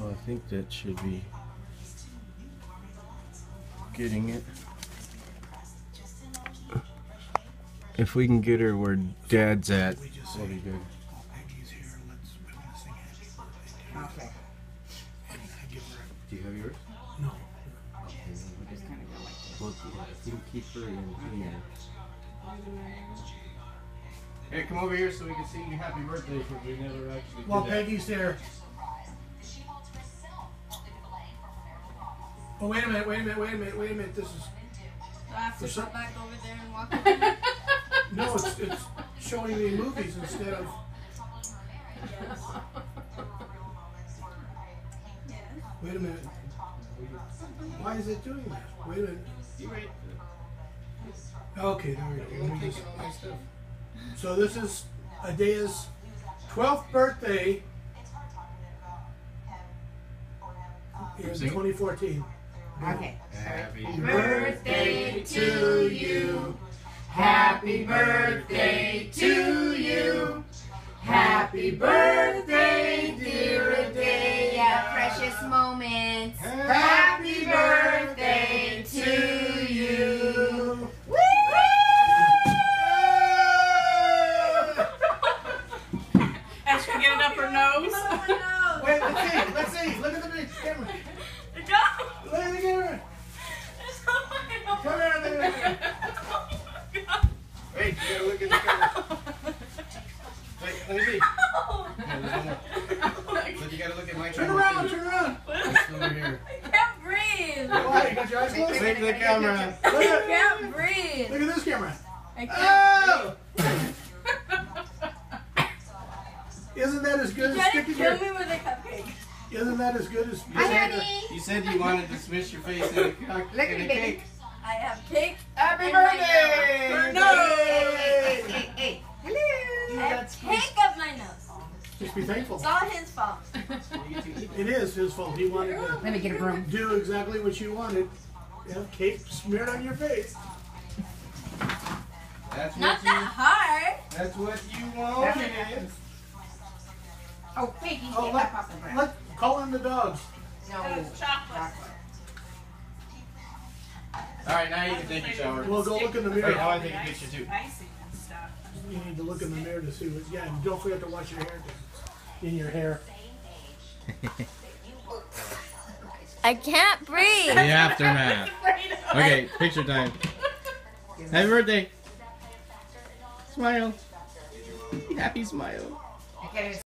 Well, I think that should be getting it. If we can get her where Dad's at, that'll be good. Okay. Do you have yours? No. Okay. We'll just kind of go like this. Well, you can keep her in here. Hey, come over here so we can sing you happy birthday because we never actually While did that. Peggy's there. Oh, wait a minute. This is... Do I have to For some- go back over there and walk over? No, it's showing me movies instead of... Wait a minute. Why is it doing that? Wait a minute. You wait. Okay, there we go. I'm Let me just- taking all my stuff. So this is Adea's 12th birthday in 2014. Okay. Happy Birthday to you. Happy birthday to you. Happy birthday, dear Adea. Precious moments. Happy birthday to you. Woo! As she get it up her nose. Wait, let's see. Look at the big camera. Go! Look at the camera. Come here, look at the camera. Wait, you gotta look at the camera. Wait, let me see. Yeah, there's one more. Look, you gotta look at my Turn camera. around, too. turn around. It's over here. I can't breathe. Why? You got your eyes closed? Look at the camera. Look I at, can't breathe. look at this camera. I can't Oh! breathe. Isn't that as good You as tried to sticking kill your... me with a cupcake. Isn't that as good as... Hi, honey. You said you wanted to smush your face in a, Look at in me, a baby. cake. I have cake. Happy in my birthday! nose. Hey. Hello. I have cake up my nose. Just be thankful. It's all his fault. It is his fault. He wanted to Let me get a broom. do exactly what you wanted. Yeah, cake smeared on your face. That's Not what that you. hard. That's what you That's wanted. what happens. Oh, Peggy, Oh, get my papa brown. let call in the dogs. No. Chocolate. All right, now you can take your shower. Well, go look in the Wait, mirror. I want to take a picture too. Icing and stuff. You need to look in the mirror to see what. Yeah, and don't forget to wash your hair. 'Cause it's in your hair. I can't breathe. The aftermath. Okay, picture time. Happy birthday. Smile. Happy smile. I gotta